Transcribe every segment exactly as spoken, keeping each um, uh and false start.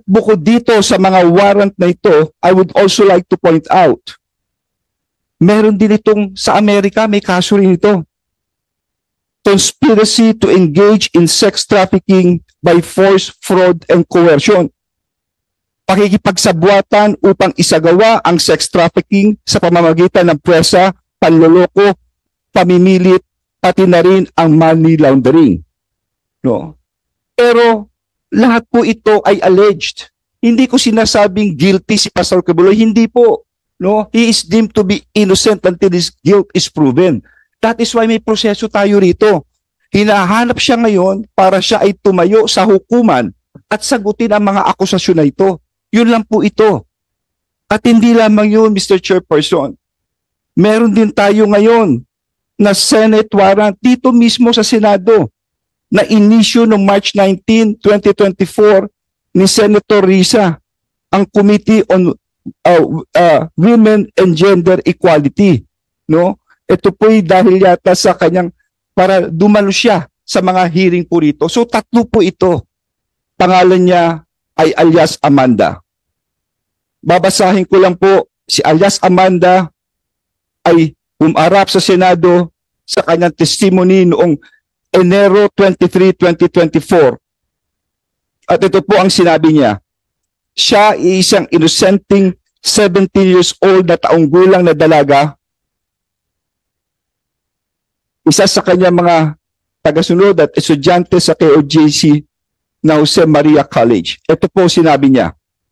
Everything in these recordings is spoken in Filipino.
bukod dito sa mga warrant na ito, I would also like to point out, meron din itong sa Amerika, may kaso rin ito. Conspiracy to engage in sex trafficking by force, fraud, and coercion. Pakikipagsabuatan upang isagawa ang sex trafficking sa pamamagitan ng presa, panloloko, pamimilit, pati na rin ang money laundering. No? Pero lahat po ito ay alleged. Hindi ko sinasabing guilty si Pastor Quiboloy, hindi po. No? He is deemed to be innocent until his guilt is proven. That is why may proseso tayo rito. Hinahanap siya ngayon para siya ay tumayo sa hukuman at sagutin ang mga akusasyon na ito. Yun lang po ito. At hindi lamang yun, Mister Chairperson. Meron din tayo ngayon na Senate warrant dito mismo sa Senado na inisyu noong March nineteenth, twenty twenty-four ni Senator Risa, ang Committee on uh, uh, Women and Gender Equality. No? Ito po'y dahil yata sa kanyang, para dumalo siya sa mga hearing po rito. So tatlo po ito. Pangalan niya ay alias Amanda. Babasahin ko lang po, si alias Amanda ay umarap sa Senado sa kanyang testimony noong Enero twenty-third, twenty twenty-four. At ito po ang sinabi niya. Siya ay isang innocenting seventeen years old na taong gulang na dalaga. Isa sa kanya mga tagasunod at estudyante sa K O J C na Jose Maria College. Ito po sinabi niya.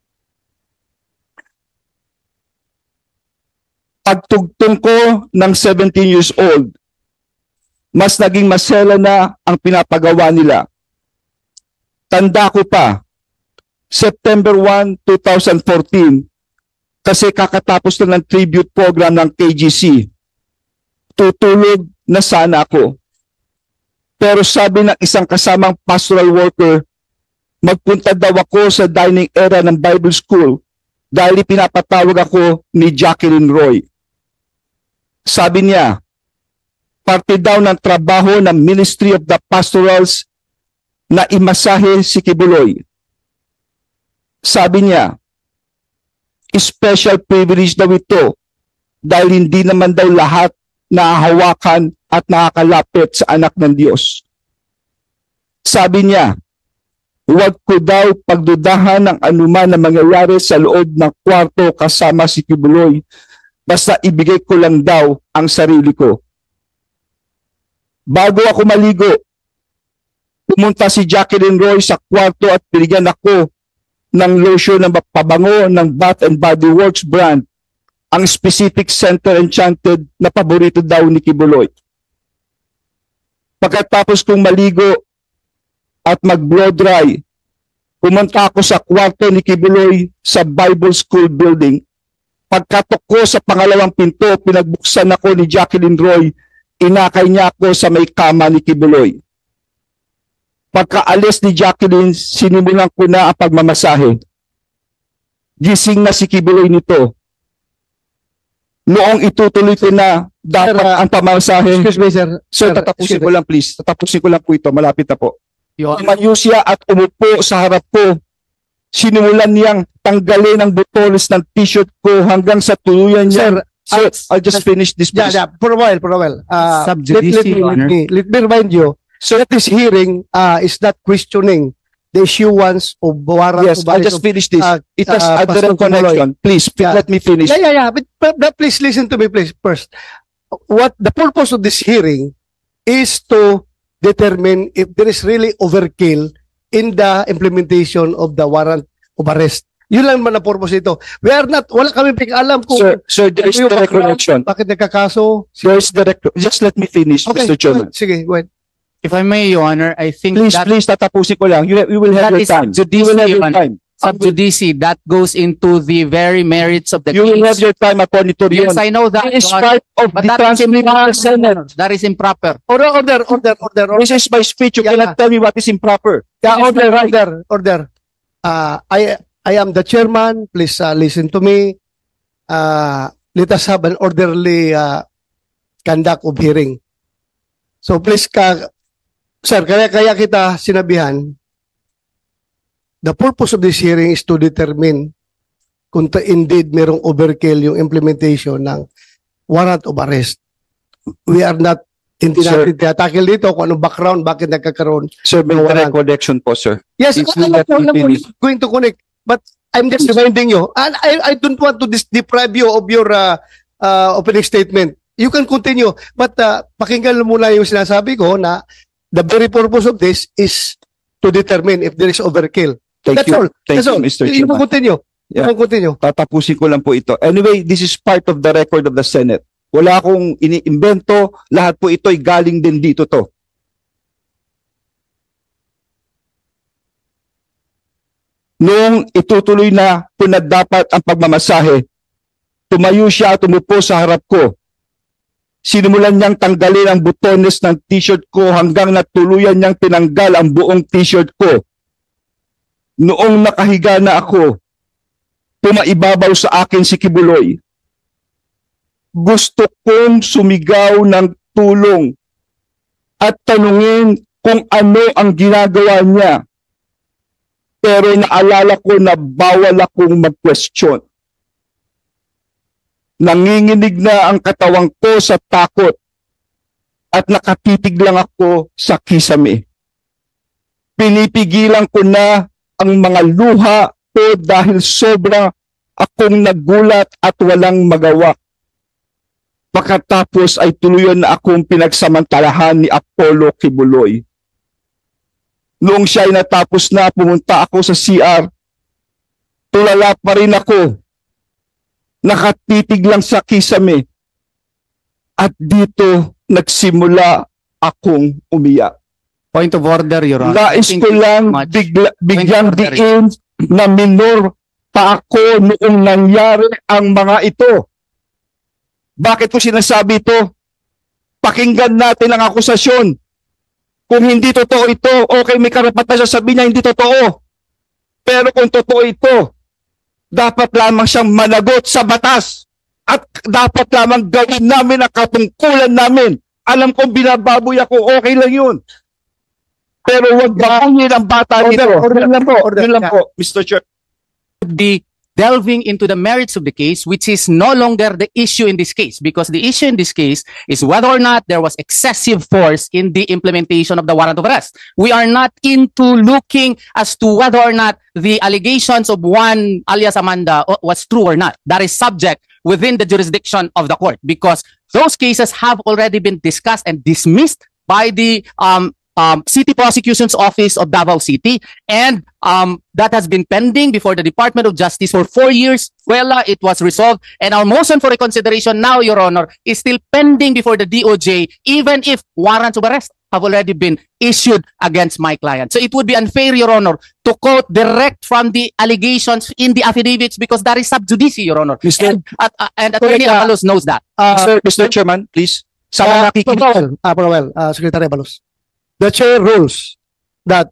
Pagtugtong ko ng seventeen years old, mas naging masela na ang pinapagawa nila. Tanda ko pa, September first, twenty fourteen, kasi kakatapos na ng tribute program ng K G C. Tutulog na sana ako. Pero sabi ng isang kasamang pastoral worker, magpunta daw ako sa dining area ng Bible School dahil pinapatawag ako ni Jacqueline Roy. Sabi niya, parte daw ng trabaho ng Ministry of the Pastorals na imasahe si Quiboloy. Sabi niya, special privilege daw ito dahil hindi naman daw lahat nahahawakan at nakakalapit sa anak ng Diyos. Sabi niya, huwag ko daw pagdudahan ng anuman na mangyayari sa loob ng kwarto kasama si Quiboloy, basta ibigay ko lang daw ang sarili ko. Bago ako maligo, pumunta si Jacqueline Roy sa kwarto at binigyan ako ng lotion ng pabango ng Bath and Body Works brand, ang specific Center Enchanted na paborito daw ni Quiboloy. Pagkatapos kong maligo at mag-blow dry, pumunta ako sa kwarto ni Quiboloy sa Bible School building. Pagkatok ko sa pangalawang pinto, pinagbuksan ako ni Jacqueline Roy, inakay niya ako sa may kama ni Quiboloy. Pagkaalis ni Jacqueline, sinimulan ko na ang pagmamasahe. Gising na si Quiboloy nito. Noong itutuloy ko na dapat sir, ang pamasahe. Excuse me, sir. Sir, sir tatapusin ko lang please. Tatapusin ko lang po ito. Malapit na po. Tumayo siya at umupo sa harap ko. Sinimulan niyang tanggalin ang butones ng t-shirt ko hanggang sa tuluyan niya. Sir, sir, I'll just finish this please. Yeah, yeah. For a while, for a while. Uh, Sub let, let, judice, me, let, me, let me remind you, so that this hearing uh, is not questioning the issuance of warrant. Yes, I'll just finish this. Uh, It has uh, a direct connection. Please, Yeah. let me finish. Yeah, yeah, yeah. But, but, but please listen to me, please, first. What the purpose of this hearing is to determine if there is really overkill in the implementation of the warrant of arrest. Yun lang man ang purpose ito. We are not, wala kami alam kung Sir, sir, there is ano yung direct background, connection. bakit nagkakaso. There is direct. Just let me finish, Okay, Mister Chairman. sige, go ahead. If I may, Your Honor, I think Please, that, please, tatapusin ko lang. You, you will have that your is time. judice, You will have Your your Honor. time. Sub judice, that goes into the very merits of the You will have case. your time, Attorney Torion. Yes, I know that, It is Your Honor. part of But the that is transcript of the improper. Senate. That is improper. Order, order, order, order, order. This is my speech. You Yeah. cannot tell me what is improper. Yeah, This is order, my right. order, order. Uh, I, I am the chairman. Please uh, listen to me. Uh, let us have an orderly uh, conduct of hearing. So please, ka, sir, kaya, kaya kita sinabihan the purpose of this hearing is to determine kung ta- indeed merong overkill yung implementation ng warrant of arrest. We are not, hindi Sir. natin tinatakil dito kung anong background, bakit nagkakaroon. Sir, may Walang- recollection po, sir. Yes, It's alam not ko, alam ko, finished. going to connect. But I'm just reminding you, and I, I don't want to dis- deprive you of your uh, uh, opening statement. You can continue. But uh, pakinggan mo muna yung sinasabi ko na the very purpose of this is to determine if there is overkill. Thank That's you. all. Thank That's you, all. Mister You can Chairman. continue. You Yeah. can continue. Tatapusin ko lang po ito. Anyway, this is part of the record of the Senate. Wala akong iniimbento. Lahat po ito'y galing din dito to. Noong itutuloy na po na dapat ang pagmamasahe, tumayo siya at umupo sa harap ko. Sinimulan niyang tanggalin ang butones ng t-shirt ko hanggang natuluyan niyang tinanggal ang buong t-shirt ko. Noong nakahiga na ako, pumaibabaw sa akin si Kibuloy. Gusto kong sumigaw ng tulong at tanungin kung ano ang ginagawa niya. Pero naalala ko na bawal akong mag-question. Nanginginig na ang katawang ko sa takot at nakatitig lang ako sa kisame. Pinipigilan ko na ang mga luha ko dahil sobra akong nagulat at walang magawa. Pagkatapos ay tuluyan na akong pinagsamantalahan ni Apollo Kibuloy. Noong siya ay natapos na, pumunta ako sa C R. Tulala pa rin ako. Nakatitig lang sa kisame. At dito nagsimula akong umiyak. Point of order, Your Honor. Nais Thank ko you lang much. bigla, bigyang Point of order. diin na minor pa ako noong nangyari ang mga ito. Bakit ko sinasabi ito? Pakinggan natin ang akusasyon. Kung hindi totoo ito, okay, may karapatan siya sabihin niya hindi totoo. Pero kung totoo ito, dapat lamang siyang managot sa batas. At dapat lamang gawin namin ang katungkulan namin. Alam kong binababoy ako, okay lang yun. Pero huwag bakunin ang bata Order, nito. order Yun lang po, order. yun lang po, Mister Chair. The delving into the merits of the case, which is no longer the issue in this case, because the issue in this case is whether or not there was excessive force in the implementation of the warrant of arrest. We are not into looking as to whether or not the allegations of one alias Amanda o- was true or not. That is subject within the jurisdiction of the court, because those cases have already been discussed and dismissed by the um, um, City Prosecution's Office of Davao City, and um, that has been pending before the Department of Justice for four years. Well, uh, it was resolved, and our motion for reconsideration now, Your Honor, is still pending before the D O J, even if warrants of arrest have already been issued against my client. So it would be unfair, Your Honor, to quote direct from the allegations in the affidavits, because that is sub judice, Your Honor. Mister And, uh, uh, and Attorney Correct, uh, Avalos knows that. Uh, Mister Mister Chairman, please. Sana uh, nakikinig. Powell, uh, Powell, uh, Secretary Abalos. The chair rules that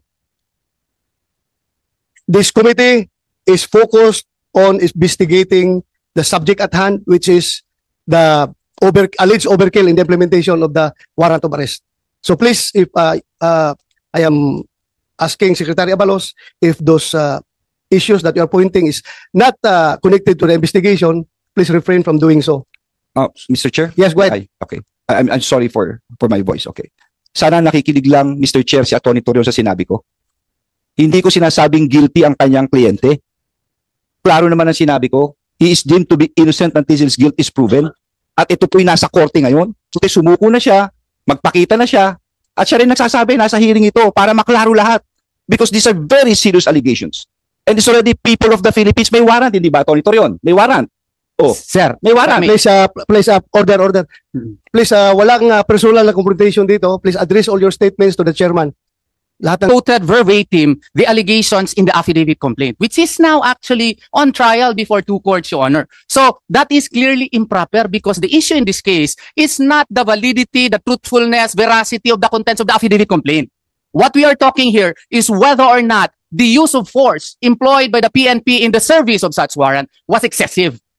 this committee is focused on investigating the subject at hand, which is the over, alleged overkill in the implementation of the warrant of arrest. So please, if uh, uh, I am asking Secretary Abalos, if those uh, issues that you are pointing is not uh, connected to the investigation, please refrain from doing so. Uh, Mister Chair? Yes, go ahead. Ay, okay. I- I'm, I'm sorry for for my voice. Okay. Sana nakikinig lang, Mister Chair, si Atty. Torreon sa sinabi ko. Hindi ko sinasabing guilty ang kanyang kliyente. Klaro naman ang sinabi ko. He is deemed to be innocent until his guilt is proven. At ito po'y nasa korte ngayon. So, sumuko na siya, magpakita na siya, at siya rin nagsasabi, nasa hearing ito, para maklaro lahat. Because these are very serious allegations. And it's already people of the Philippines, may warrant, hindi ba, Atty. Torreon? May warrant. Oh, Sir, may warrant. Please, uh, please, uh, order, order. Please, uh, walang uh, personal na confrontation dito. Please address all your statements to the chairman. Lahat ng quoted verbatim the allegations in the affidavit complaint, which is now actually on trial before two courts, Your Honor. So that is clearly improper, because the issue in this case is not the validity, the truthfulness, veracity of the contents of the affidavit complaint. What we are talking here is whether or not the use of force employed by the P N P in the service of such warrant was excessive.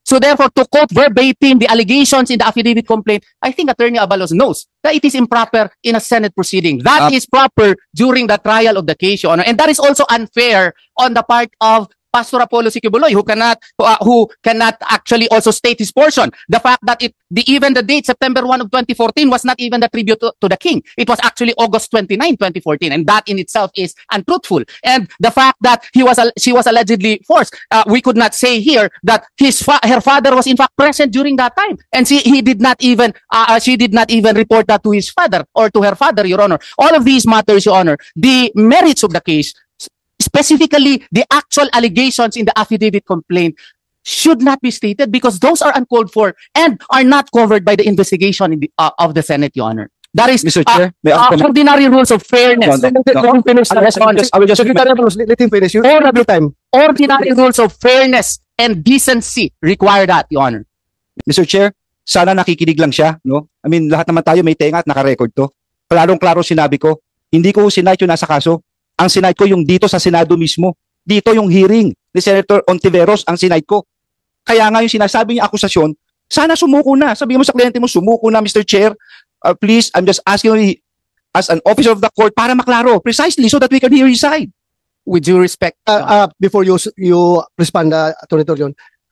So therefore, to quote verbatim the allegations in the affidavit complaint, I think Attorney Abalos knows that it is improper in a Senate proceeding. That Uh, is proper during the trial of the case, Your Honor. And that is also unfair on the part of Pastor Apollo Siquibuloy, who cannot uh, who cannot actually also state his portion. The fact that it the even the date September first of twenty fourteen was not even the tribute to, to the king. It was actually August twenty-ninth, twenty fourteen, and that in itself is untruthful. And the fact that he was al- she was allegedly forced, uh, we could not say here that his fa- her father was in fact present during that time, and she he did not even uh, uh, she did not even report that to his father or to her father, Your Honor. All of these matters, Your Honor, the merits of the case, specifically the actual allegations in the affidavit complaint, should not be stated because those are uncalled for and are not covered by the investigation in the, uh, of the Senate, Your Honor. That is Mister uh, Chair, may I uh, comment? ordinary rules of fairness. No, no, no. Let him finish. I will just- I will just- Secretary Abalos, let let him finish. You you have your time. Ordinary rules of fairness and decency require that, Your Honor. Mister Chair, sana nakikinig lang siya, no? I mean, lahat naman tayo may tenga at naka-record to. Klarong-klaro sinabi ko, hindi ko sinayt yung nasa kaso. Ang sinayt ko yung dito sa Senado mismo. Dito yung hearing ni Senator Ontiveros ang sinayt ko. Kaya nga yung sinasabi niya akusasyon, sana sumuko na. Sabihin mo sa kliyente mo, sumuko na, Mister Chair. Uh, please, I'm just asking you as an officer of the court para maklaro. Precisely so that we can hear his side. With due respect, Uh, uh, before you you respond, uh, Attorney Torion,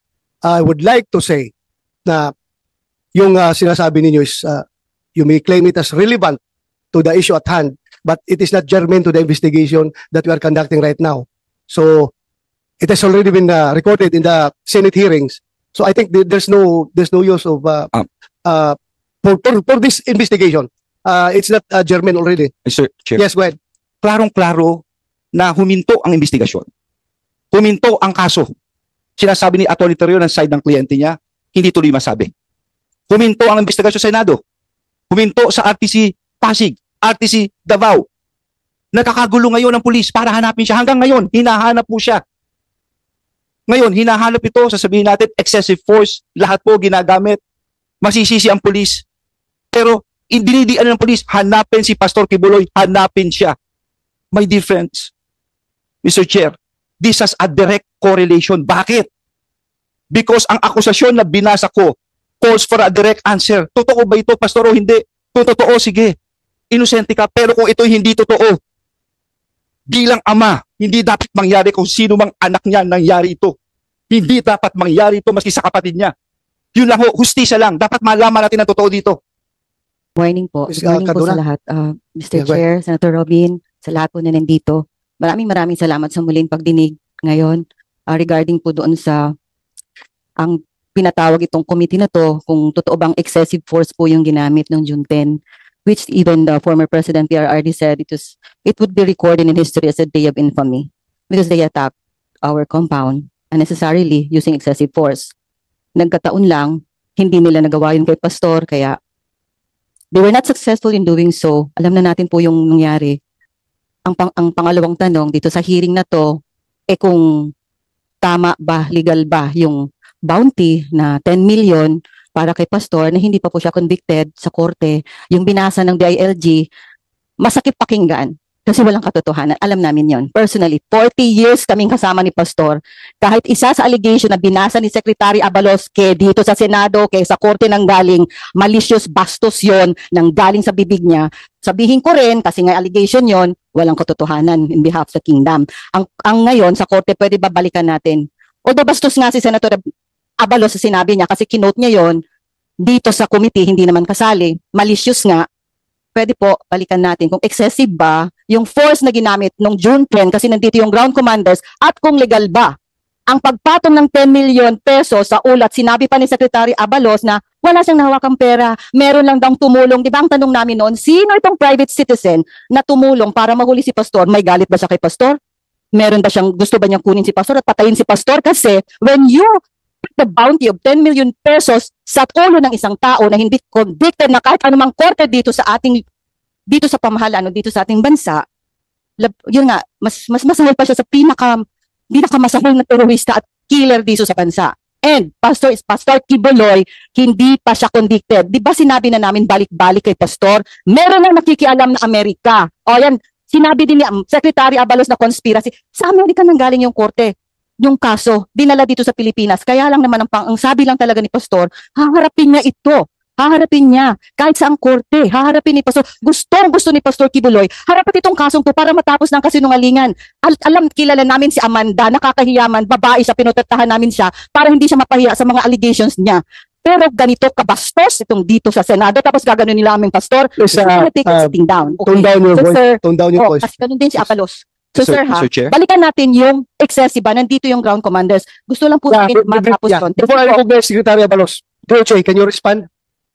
I would like to say na yung uh, sinasabi ninyo is uh, you may claim it as relevant to the issue at hand, but it is not germane to the investigation that we are conducting right now. So it has already been uh, recorded in the Senate hearings. So I think th- there's no there's no use of uh, Um. uh, for, for for this investigation. Uh, it's not uh, germane already. Mister Chair. Yes, go ahead. Klarong-klaro na huminto ang investigasyon. Huminto ang kaso. Sinasabi ni Atty. Torion ng side ng kliyente niya, hindi tuloy masabi. Huminto ang investigasyon sa Senado. Huminto sa R T C Pasig, R T C Davao. Nakakagulo ngayon ang pulis para hanapin siya. Hanggang ngayon, hinahanap po siya. Ngayon, hinahanap ito, sasabihin natin, excessive force, lahat po ginagamit. Masisisi ang pulis. Pero, dinidian ng pulis, hanapin si Pastor Kibuloy, hanapin siya. My dear friends, Mister Chair, this has a direct correlation. Bakit? Because ang akusasyon na binasa ko calls for a direct answer. Totoo ba ito, Pastor, o hindi? Kung totoo, sige. Inosente ka. Pero kung ito hindi totoo, bilang ama, hindi dapat mangyari kung sino mang anak niya nangyari ito. Hindi dapat mangyari ito maski sa kapatid niya. Yun lang ho, hustisya lang. Dapat malaman natin ang totoo dito. Morning po. Miz Good morning po Cardona? sa lahat. Uh, Mister Yeah, go Chair, Senator Robin, sa lahat po na nandito. Maraming maraming salamat sa muling pagdinig ngayon uh, regarding po doon sa ang pinatawag itong committee na to kung totoo bang excessive force po yung ginamit ng June tenth, which even the former President P R R D said it was it would be recorded in history as a day of infamy because they attacked our compound unnecessarily using excessive force. Nagkataon lang, hindi nila nagawa yun kay Pastor, kaya they were not successful in doing so. Alam na natin po yung nangyari. Ang, pang, ang pangalawang tanong dito sa hearing na to, eh kung tama ba, legal ba yung bounty na ten million para kay Pastor na hindi pa po siya convicted sa korte, yung binasa ng D I L G, masakit pakinggan kasi walang katotohanan. Alam namin yon. Personally, forty years kaming kasama ni Pastor. Kahit isa sa allegation na binasa ni Secretary Abalos kay dito sa Senado, kay sa korte nang galing, malicious bastos yon nang galing sa bibig niya. Sabihin ko rin, kasi nga allegation yon, walang katotohanan in behalf of the kingdom. Ang, ang ngayon sa korte, pwede ba balikan natin? Although bastos nga si Senator Abalos sa sinabi niya, kasi kinote niya yon dito sa committee, hindi naman kasali. Malicious nga. Pwede po, balikan natin kung excessive ba yung force na ginamit nung June tenth kasi nandito yung ground commanders at kung legal ba. Ang pagpatong ng ten million pesos sa ulat, sinabi pa ni Secretary Abalos na wala siyang nahawakang pera, meron lang daw tumulong. Di ba ang tanong namin noon, sino itong private citizen na tumulong para mahuli si Pastor? May galit ba siya kay Pastor? Meron ba siyang, gusto ba niyang kunin si Pastor at patayin si Pastor? Kasi when you put the bounty of ten million pesos sa ulo ng isang tao na hindi convicted na kahit anumang korte dito sa ating dito sa pamahalaan o dito sa ating bansa, lab, yun nga, mas mas masahol pa siya sa pinaka pinakamasahol na terorista at killer dito sa bansa. And Pastor is Pastor Kibuloy, hindi pa siya convicted. Di ba sinabi na namin balik-balik kay Pastor? Meron lang nakikialam na Amerika. O yan, sinabi din ni um, Secretary Abalos na conspiracy. Sa Amerika nang galing yung korte. yung kaso, dinala dito sa Pilipinas. Kaya lang naman ang, pang, ang sabi lang talaga ni Pastor, haharapin niya ito. Haharapin niya. Kahit sa ang korte, haharapin ni Pastor. Gustong gusto ni Pastor Kibuloy, harapin itong kasong to para matapos ng kasinungalingan. Al alam, kilala namin si Amanda, nakakahiyaman, babae siya, pinotetahan namin siya para hindi siya mapahiya sa mga allegations niya. Pero ganito kabastos itong dito sa Senado, tapos gagano nila aming Pastor. Yes, We're uh, gonna take a uh, sitting down. Tone down your So, voice. sir, Tone down your oh, voice. kasi ganun din si Apalos. So, Sir- sir, ha, Sir Chair? balikan natin yung excessive, ha? Nandito yung ground commanders. Gusto lang po Yeah, namin be- be- matapos yeah. yun. Before I recognize Secretary Abalos, D O J, can you respond?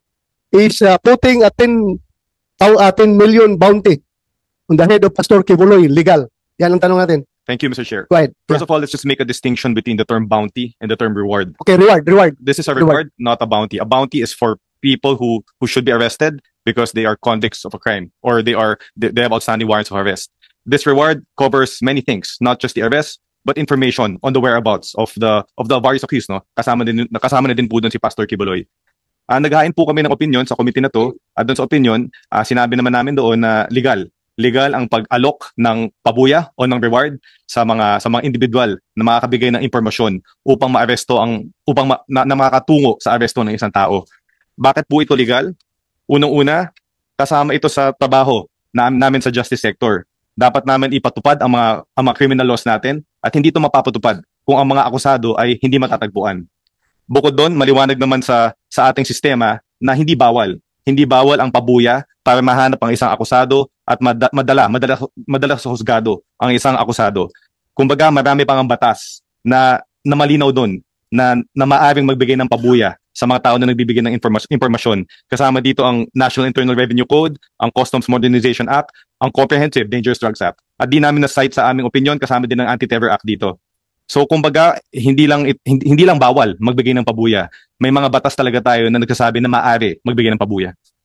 Is uh, putting a ten, thou- uh, ten million bounty on the head of Pastor Kibuloy legal? Yan ang tanong natin. Thank you, Mister Chair. Go ahead. First Yeah. of all, let's just make a distinction between the term bounty and the term reward. Okay, reward, reward. This is a Reward. reward, not a bounty. A bounty is for people who who should be arrested because they are convicts of a crime or they are they, they have outstanding warrants of arrest. This reward covers many things, not just the arrest, but information on the whereabouts of the of the various accused, no? Kasama din kasama na din po doon si Pastor Kibuloy. Ah, naghain po kami ng opinion sa committee na to. At doon sa opinion, ah, sinabi naman namin doon na legal. Legal ang pag-alok ng pabuya o ng reward sa mga sa mga individual na makakabigay ng impormasyon upang maaresto ang upang ma, na, na makakatungo sa aresto ng isang tao. Bakit po ito legal? Unang-una, kasama ito sa trabaho na, namin sa justice sector. Dapat namin ipatupad ang mga ang mga criminal laws natin at hindi ito mapapatupad kung ang mga akusado ay hindi matatagpuan. Bukod doon, maliwanag naman sa sa ating sistema na hindi bawal. Hindi bawal ang pabuya para mahanap ang isang akusado at mada- madala, madala, madala sa husgado ang isang akusado. Kumbaga, marami pang ang batas na, na malinaw doon na, na maaring magbigay ng pabuya sa mga tao na nagbibigay ng informa- impormasyon. Kasama dito ang National Internal Revenue Code, ang Customs Modernization Act, ang Comprehensive Dangerous Drugs Act. At di namin na-cite sa aming opinion, kasama din ang Anti-Terror Act dito. So kumbaga, hindi lang it- hindi, hindi lang bawal magbigay ng pabuya. May mga batas talaga tayo na nagsasabi na maaari magbigay ng pabuya.